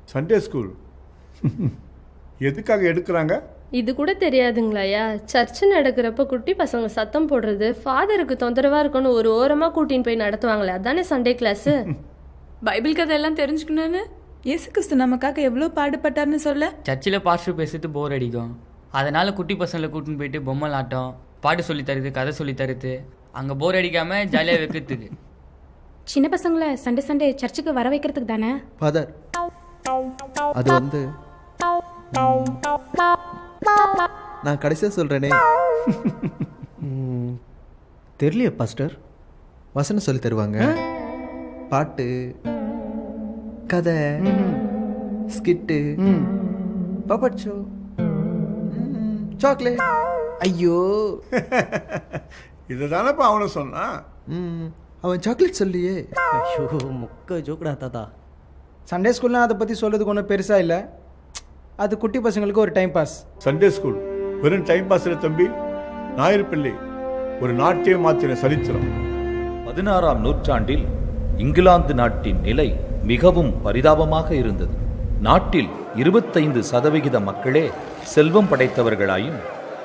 Sunday school எதுக்காக எடுக்கிறாங்க? இது கூட தெரியாதுங்களாயா? சர்ச்சு நடக்கிறப்ப குட்டி பசங்க சத்தம் போடுறது ஃபாதருக்கு தொந்தரவா இருக்குன்னு ஒரு ஓரமா கூட்டின்னு போய் நடத்துவாங்களே, அதானே சண்டே கிளாஸ். பைபிள் கதையெல்லாம் தெரிஞ்சுக்கணும்னு இயேசு கிறிஸ்து நமக்காக எவ்வளோ பாடுபட்டார்னு சொல்ல. சர்ச்சில் பாஸ்டர் பேசிட்டு போர் அடிக்கும், அதனால குட்டி பசங்களை கூட்டின்னு போயிட்டு பொம்மல் ஆட்டம், பாட்டு சொல்லி தருது, கதை சொல்லி தருது, அங்கே போர் அடிக்காம ஜாலியாக வைக்கிறதுக்கு. சின்ன பசங்களை சண்டே சண்டே சர்ச்சுக்கு வர வைக்கிறதுக்கு தானே ஃபாதர். அது வந்து நான் கடைசியாக சொல்கிறேனே. தெரியலையே பாஸ்டர். வசனம் சொல்லி தருவாங்க, பாட்டு, கதை, ஸ்கிட்டு, பப்பட் ஷோ, சாக்லேட். ஐயோ இதுதானப்பா அவனை சொன்னான். அவன் சாக்லேட் சொல்லியே. ஐயோ முக்க ஜோக்கடா தாத்தா. சண்டே ஸ்கூல்லாம் அதை பற்றி சொல்கிறதுக்கு ஒன்றும் பெருசாக இல்லை, அது குட்டி பசங்களுக்கு ஒரு டைம் பாஸ். சண்டே ஸ்கூல் வெறும் டைம் பாஸ் இல்லை தம்பி. ஞாயிறு பிள்ளை ஒரு நாட்டையே மாற்றின சரித்திரம். 16ஆம் நூற்றாண்டில் இங்கிலாந்து நாட்டின் நிலை மிகவும் பரிதாபமாக இருந்தது. நாட்டில் 25% மக்களே செல்வம் படைத்தவர்களாயும்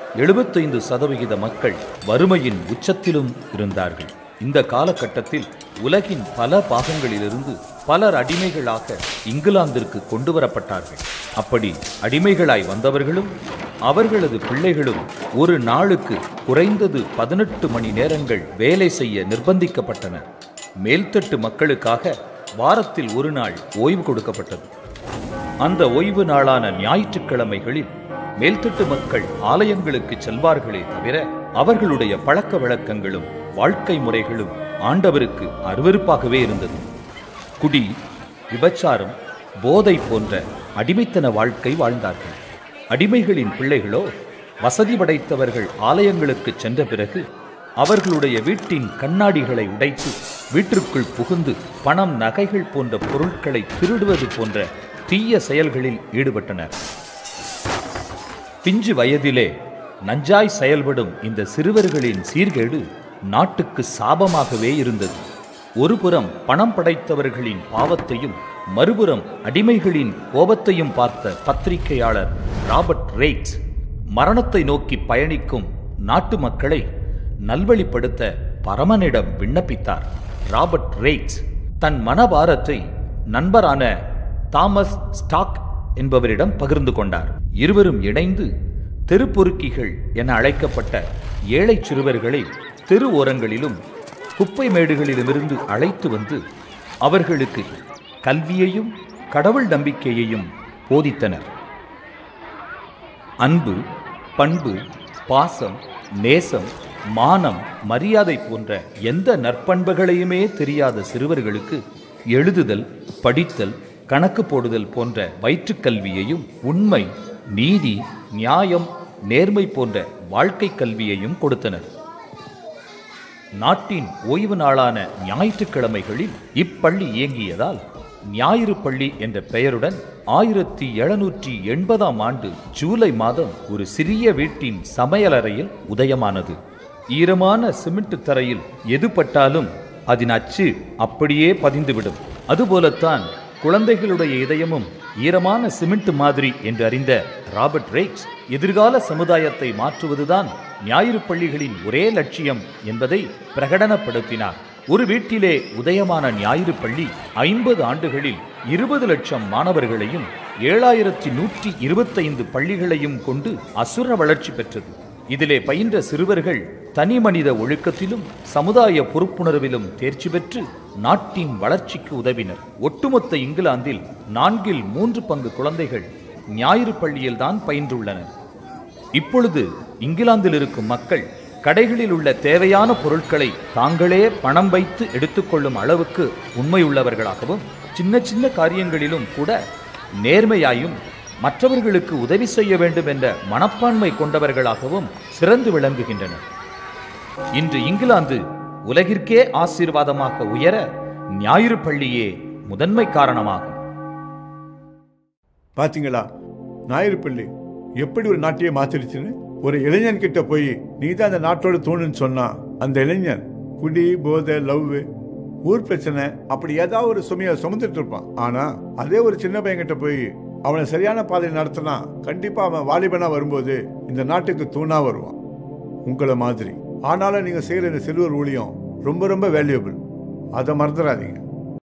75% மக்கள் வறுமையின் உச்சத்திலும் இருந்தார்கள். இந்த காலகட்டத்தில் உலகின் பல பாகங்களிலிருந்து பலர் அடிமைகளாக இங்கிலாந்திற்கு கொண்டு வரப்பட்டார்கள். அப்படி அடிமைகளாய் வந்தவர்களும் அவர்களது பிள்ளைகளும் ஒரு நாளுக்கு குறைந்தது 18 மணி நேரங்கள் வேலை செய்ய நிர்பந்திக்கப்பட்டனர். மேல்தட்டு மக்களுக்காக வாரத்தில் ஒரு நாள் ஓய்வு கொடுக்கப்பட்டது. அந்த ஓய்வு நாளான ஞாயிற்றுக்கிழமைகளில் மேல்தட்டு மக்கள் ஆலயங்களுக்கு செல்வார்களே தவிர அவர்களுடைய பழக்க வழக்கங்களும் வாழ்க்கை முறைகளும் ஆண்டவருக்கு அருவருப்பாகவே இருந்தது. குடி, விபச்சாரம், போதை போன்ற அடிமைத்தன வாழ்க்கை வாழ்ந்தார்கள். அடிமைகளின் பிள்ளைகளோ வசதி படைத்தவர்கள் ஆலயங்களுக்கு சென்ற பிறகு அவர்களுடைய வீட்டின் கண்ணாடிகளை உடைத்து வீட்டிற்குள் புகுந்து பணம், நகைகள் போன்ற பொருட்களை திருடுவது போன்ற தீய செயல்களில் ஈடுபட்டனர். பிஞ்சு வயதிலே நஞ்சாய் செயல்படும் இந்த சிறுவர்களின் சீர்கேடு நாட்டுக்கு சாபமாகவே இருந்தது. ஒருபுறம் பணம் படைத்தவர்களின் பாவத்தையும் மறுபுறம் அடிமைகளின் கோபத்தையும் பார்த்த பத்திரிகையாளர் ராபர்ட் ரெய்க்ஸ் மரணத்தை நோக்கி பயணிக்கும் நாட்டு மக்களை நல்வழிப்படுத்த பரமனிடம் விண்ணப்பித்தார். ராபர்ட் ரெய்க்ஸ் தன் மனபாரத்தை நண்பரான தாமஸ் ஸ்டாக் என்பவரிடம் பகிர்ந்து கொண்டார். இருவரும் இணைந்து தெருப்பொறுக்கிகள் என அழைக்கப்பட்ட ஏழை சிறுவர்களை தெரு ஓரங்களிலும் குப்பை மேடுகளிலுமிருந்து அழைத்து வந்து அவர்களுக்கு கல்வியையும் கடவுள் நம்பிக்கையையும் போதித்தனர். அன்பு, பண்பு, பாசம், நேசம், மானம், மரியாதை போன்ற எந்த நற்பண்புகளையுமே தெரியாத சிறுவர்களுக்கு எழுதுதல், படித்தல், கணக்கு போடுதல் போன்ற வயிற்றுக்கல்வியையும் உண்மை, நீதி, நியாயம், நேர்மை போன்ற வாழ்க்கை கல்வியையும் கொடுத்தனர். நாட்டின் ஓய்வு நாளான ஞாயிற்றுக்கிழமைகளில் இப்பள்ளி இயங்கியதால் ஞாயிறு பள்ளி என்ற பெயருடன் 1780ஆம் ஆண்டு ஜூலை மாதம் ஒரு சிறிய வீட்டின் சமையலறையில் உதயமானது. ஈரமான சிமெண்ட் தரையில் எது பட்டாலும் அதன் அச்சு அப்படியே பதிந்துவிடும். அதுபோலத்தான் குழந்தைகளுடைய இதயமும் ஈரமான சிமெண்ட் மாதிரி என்று அறிந்த ராபர்ட் ரெய்க்ஸ் எதிர்கால சமுதாயத்தை மாற்றுவதுதான் ஞாயிறு பள்ளிகளின் ஒரே லட்சியம் என்பதை பிரகடனப்படுத்தினார். ஒரு வீட்டிலே உதயமான ஞாயிறு பள்ளி 50 ஆண்டுகளில் 20 லட்சம் மாணவர்களையும் 7125 பள்ளிகளையும் கொண்டு அசுர வளர்ச்சி பெற்றது. இதிலே பயின்ற சிறுவர்கள் தனி மனித ஒழுக்கத்திலும் சமுதாய பொறுப்புணர்விலும் தேர்ச்சி பெற்று நாட்டின் வளர்ச்சிக்கு உதவினர். ஒட்டுமொத்த இங்கிலாந்தில் 4/3 பங்கு குழந்தைகள் ஞாயிறு பள்ளியில்தான் பயின்றுள்ளனர். இப்பொழுது இங்கிலாந்தில் இருக்கும் மக்கள் கடைகளில் உள்ள தேவையான பொருட்களை தாங்களே பணம் வைத்து எடுத்துக்கொள்ளும் அளவுக்கு உண்மையுள்ளவர்களாகவும் சின்ன சின்ன காரியங்களிலும் கூட நேர்மையாயும் மற்றவர்களுக்கு உதவி செய்ய வேண்டும் என்ற மனப்பான்மை கொண்டவர்களாகவும் சிறந்து விளங்குகின்றனர். இன்று இங்கிலாந்து உலகிற்கே ஆசீர்வாதமாக உயர ஞாயிறு பள்ளியே முதன்மை காரணமாகும். பாத்தீங்களா, ஞாயிறு பள்ளி எப்படி ஒரு நாட்டையே மாத்திருச்சுன்னு. ஒரு இளைஞன் கிட்ட போய் நீ தான் அந்த நாட்டோட தூணுன்னு சொன்னா அந்த இளைஞன் குடி, போதை, லவ், ஊர் பிரச்சனை அப்படி ஏதாவது ஒரு சுமையை சுமந்துட்டு இருப்பான். ஆனா அதே ஒரு சின்ன பையன்கிட்ட போய் அவனை சரியான பாதையில் நடத்தினா கண்டிப்பா அவன் வாலிபனா வரும்போது இந்த நாட்டுக்கு தூணா வருவான், உங்களை மாதிரி. ஆனாலும் நீங்க செய்யற இந்த சிறுவர் ஊழியம் ரொம்ப ரொம்ப வேல்யூபிள், அதை மறந்துடாதீங்க.